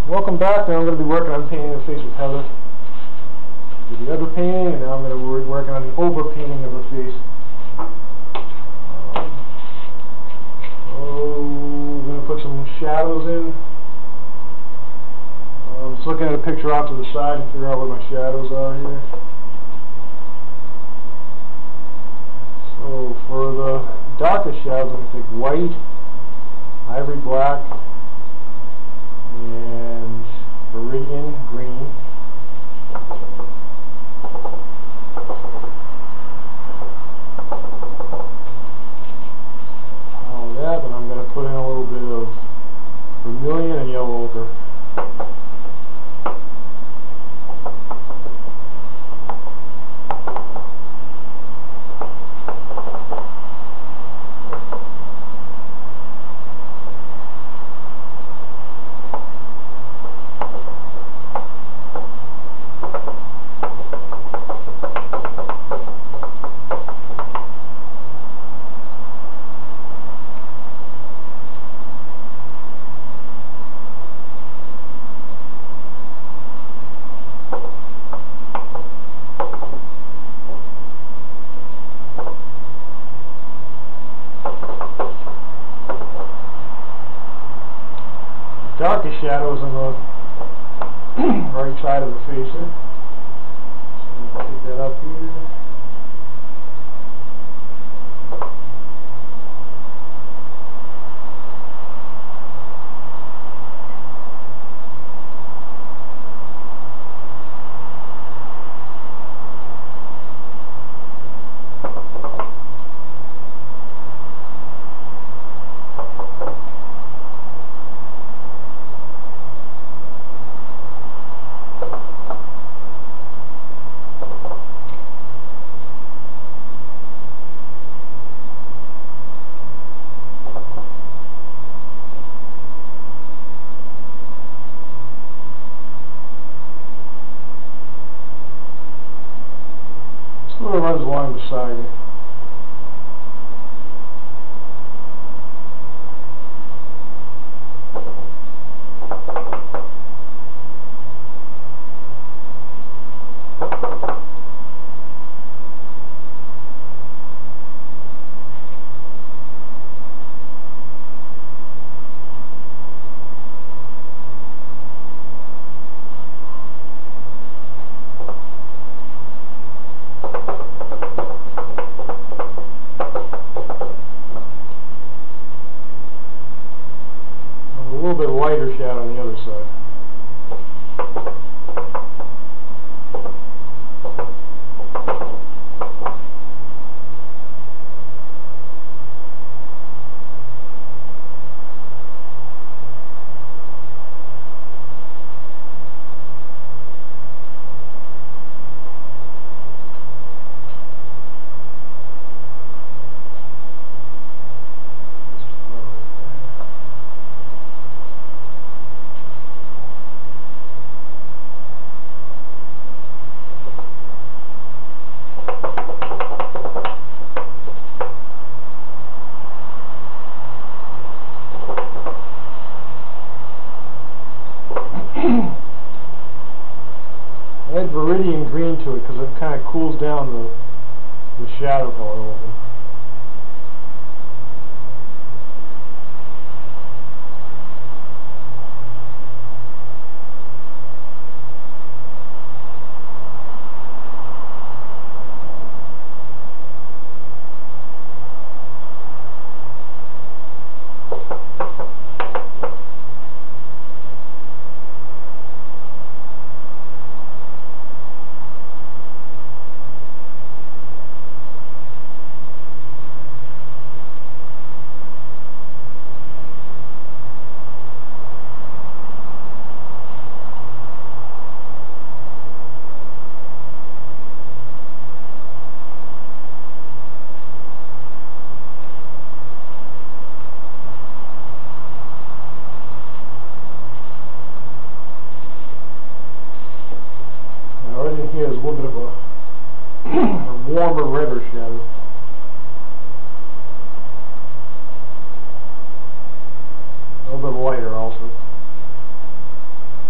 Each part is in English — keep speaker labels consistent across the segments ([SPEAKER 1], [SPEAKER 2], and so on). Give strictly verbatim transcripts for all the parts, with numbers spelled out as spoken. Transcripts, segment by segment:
[SPEAKER 1] Welcome back. Now I'm going to be working on painting the face of Heather. Did the other painting, and now I'm going to be working on the over painting of her face. Um, oh, I'm going to put some shadows in. I was looking at a picture off to the side and figure out where my shadows are here. So for the darkest shadows, I'm going to take white, ivory black, and Viridian green. All that, and I'm going to put in a little bit of vermilion and yellow ochre. Darkest shadows on the right side of the face here. So I'm going to pick that up here. Sort of runs along the side here. A little bit lighter shadow on the other side. I add Viridian green to it because it kind of cools down the, the shadow color a little bit. Here is a little bit of a, a warmer, redder shadow. A little bit lighter also.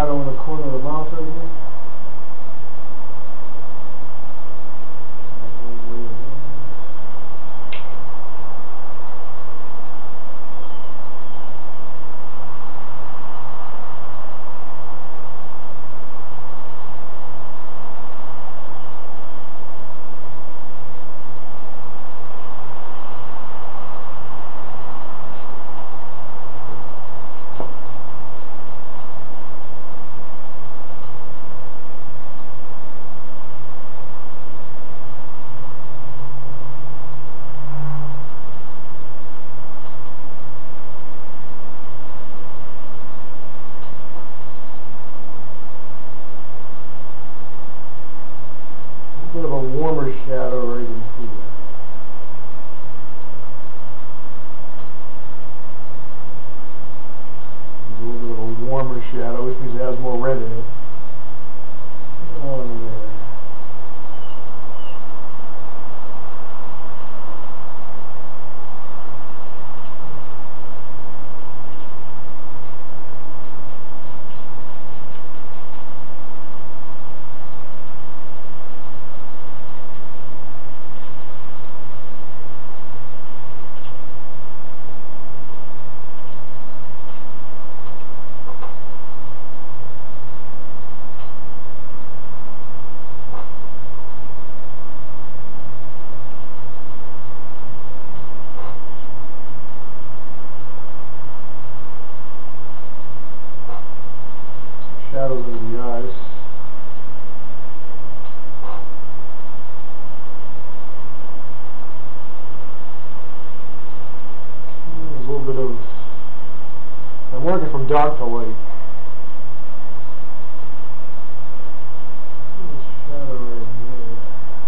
[SPEAKER 1] shadow in the corner of the mouth right here. Bit of a warmer shadow right in here. A little bit of a warmer shadow, which means it has more red in it. On there. Shadows under the eyes. A little bit of, I'm working from dark to light. Shadow right here.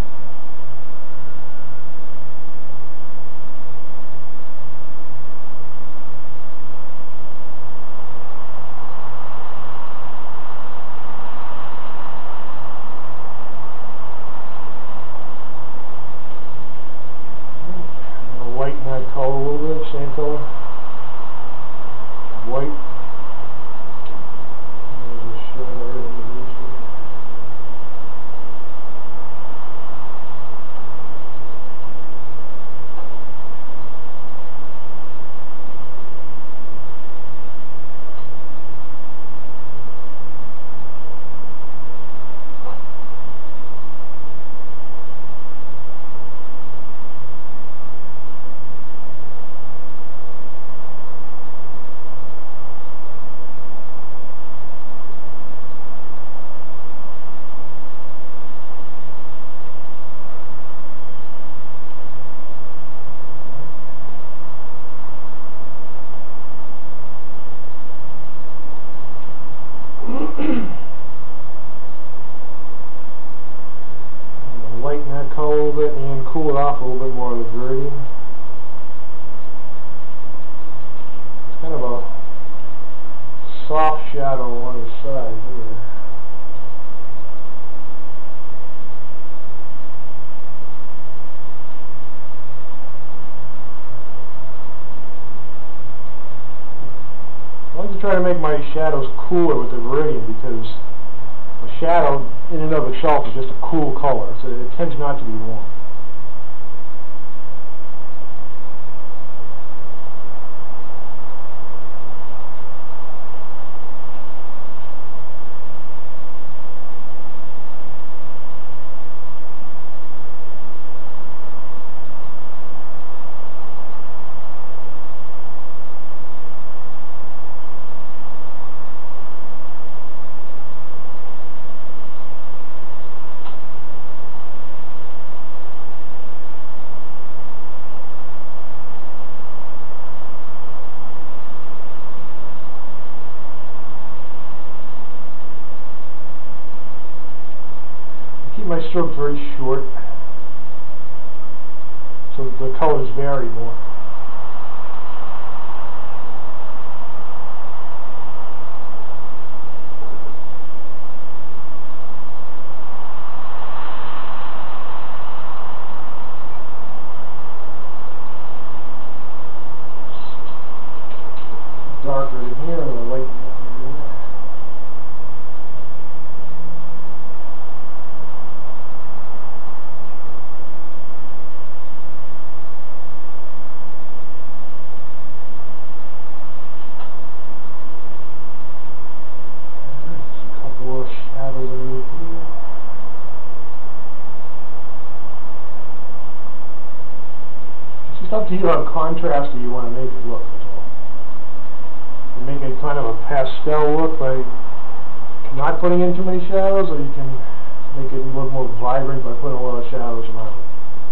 [SPEAKER 1] Whiten that color a little bit, same color. White. There's a shadow right under this here. Lighten that color a little bit and cool it off a little bit more of the gradient. It's kind of a soft shadow on the side here. I like to try to make my shadows cooler with the gradient because a shadow in and of itself is just a cool color, so it tends not to be warm. Keep my strokes very short so that the colors vary more. Darker in here and the light in here. up to you how contrasty you want to make it look, that's all. You make it kind of a pastel look by not putting in too many shadows, or you can make it look more vibrant by putting a lot of shadows around it.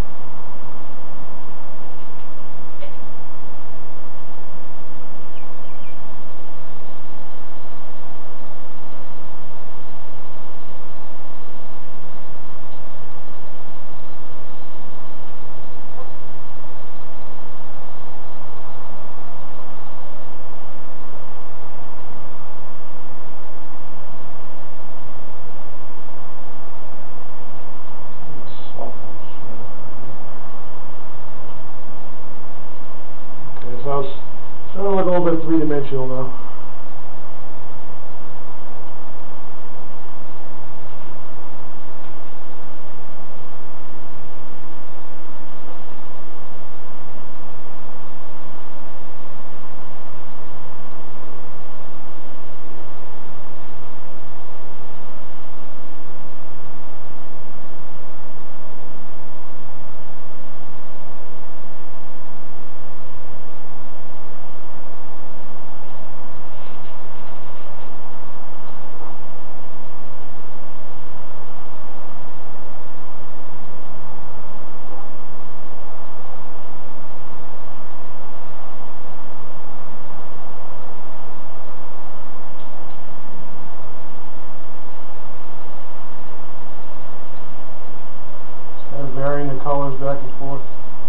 [SPEAKER 1] So it's starting to look a little bit three-dimensional now. Varying the colors back and forth.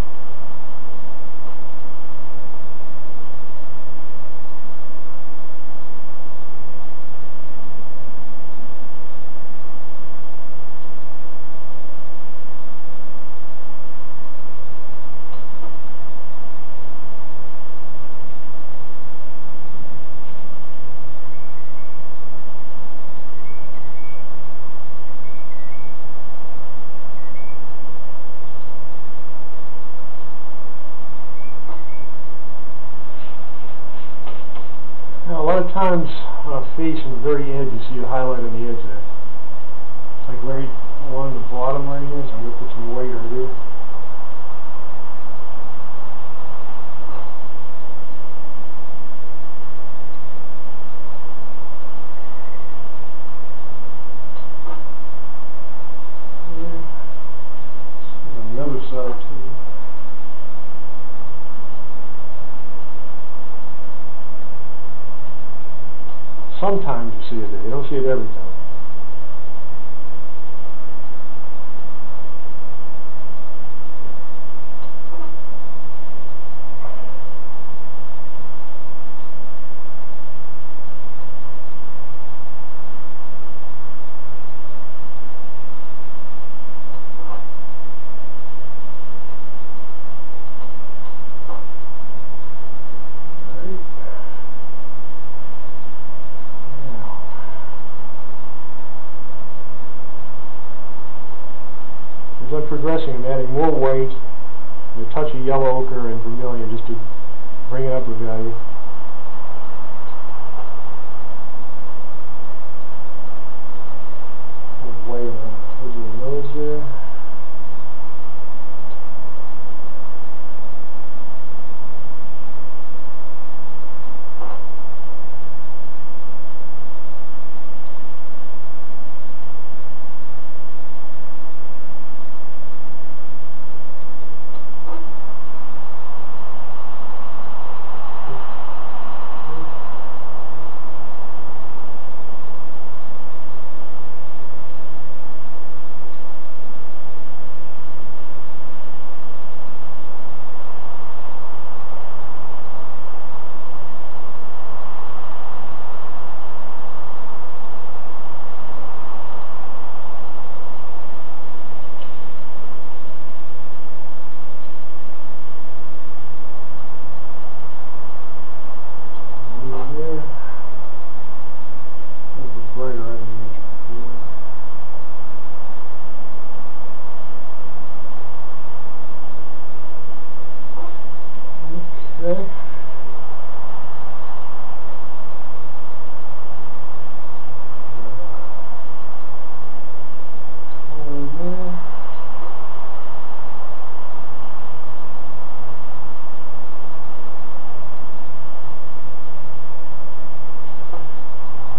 [SPEAKER 1] Now, a lot of times on a face on the very edge, you see a highlight on the edge there. Like right along the bottom right here, so I'm going to put some white right here. And on the other side too. Sometimes you see it there. You don't see it every time. As I'm progressing, I'm adding more white and a touch of yellow ochre and vermilion just to bring it up a value. White on the edge of the nose there.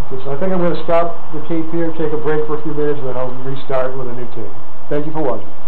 [SPEAKER 1] So I think I'm going to stop the tape here, take a break for a few minutes, and then I'll restart with a new tape. Thank you for watching.